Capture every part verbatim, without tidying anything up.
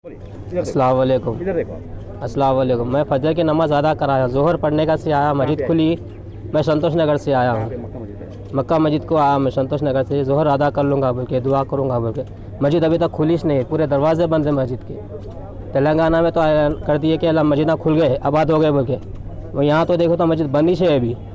अस्सलाम वालेकुम। अस्सलाम वालेकुम। मैं फजर की नमाज़ अदा कराया, जोहर पढ़ने का से आया, मस्जिद खुली, मैं संतोष नगर से आया हूँ, मक्का मस्जिद को आया मैं संतोष नगर से। जोहर अदा कर लूँगा बोल के, दुआ करूँगा बोल के। मस्जिद अभी तक खुली नहीं, पूरे दरवाजे बंद हैं मस्जिद के। तेलंगाना में तो कर दिए कि अल्लाह मस्जिद खुल गए, आबाद हो गए बोल के, वो यहाँ तो देखो तो मस्जिद बंद ही है अभी।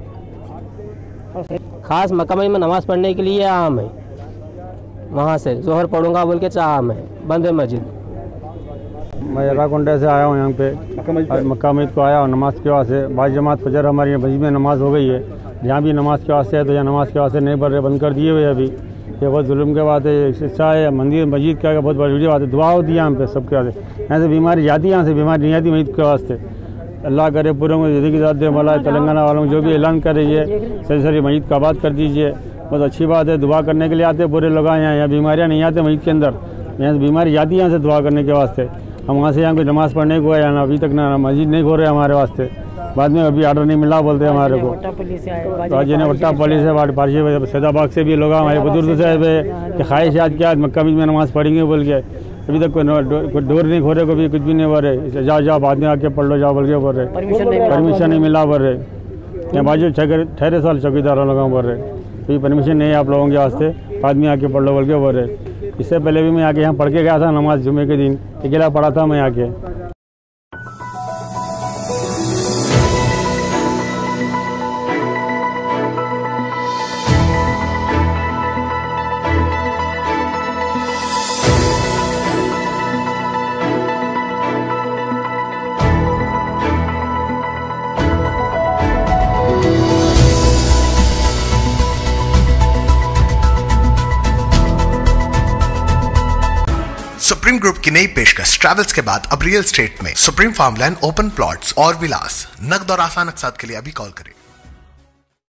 ख़ास मक्का मस्जिद में नमाज़ पढ़ने के लिए आया मैं, वहाँ से जोहर पढ़ूँगा बोल के चाहा मैं, बंद है मस्जिद। मैं एराकोंडा से आया हूँ यहाँ पे, मक्का मस्जिद को आया हूँ नमाज के वास्ते। बाईस जमात फजर हमारी मस्जिद में नमाज हो गई है, यहाँ भी नमाज के वास्ते है, तो यहाँ नमाज के वास्ते नहीं पढ़ रहे, बंद कर दिए हुए अभी। ये बहुत जुल्म के बात है, शिक्षा है, मंदिर मस्जिद का बहुत बड़ी बात है। दुआ होती है यहाँ पे सबके वास्ते, यहाँ से बीमारी जाती है, यहाँ से बीमारी नहीं आती मस्जिद के वास्ते। अल्लाह करे पूरे में ज़िंदगी ज़ात दे मौला, तेलंगाना वालों को जो भी ऐलान कर रही है सही सही मस्जिद का आबाद कर दीजिए, बहुत अच्छी बात है। दुआ करने के लिए आते पूरे लोग यहाँ, यहाँ बीमारियाँ नहीं आते मस्जिद के अंदर, यहाँ से बीमारी जाती है यहाँ से दुआ करने के वास्ते। हम वहाँ से यहाँ कोई नमाज़ पढ़ने को आया ना, अभी तक ना मस्जिद नहीं खोल रहे हमारे वास्ते। बाद में अभी ऑर्डर नहीं मिला बोलते हमारे को। राजी ने वट्टा पुलिस है, पारसी सैदाबाग से भी लोग हमारे बुजुर्ग से कि ख्वाहिश याद किया मक्का में नमाज़ पढ़ेंगे बोल के, अभी तक कोई डोर नहीं खोले, को भी कुछ भी नहीं बोल रहे। जाओ जाओ बाद में आके पढ़ लो जाओ बोल के बोल रहे, परमिशन नहीं मिला बोल रहे। यहाँ बाजू ठहरे साल चौकीदार लोग बोल रहे तो परमिशन नहीं है आप लोगों के वास्ते, बाद में आके पढ़ लो बोल के बोल रहे। इससे पहले भी मैं आके यहाँ पढ़ के गया था नमाज, जुमे के दिन अकेला पढ़ा था मैं आके। सुप्रीम ग्रुप की नई पेशकश ट्रैवल्स के बाद अब रियल स्टेट में सुप्रीम फार्मलैंड ओपन प्लॉट्स और विलास, नकद और आसान अक़सात के लिए अभी कॉल करें।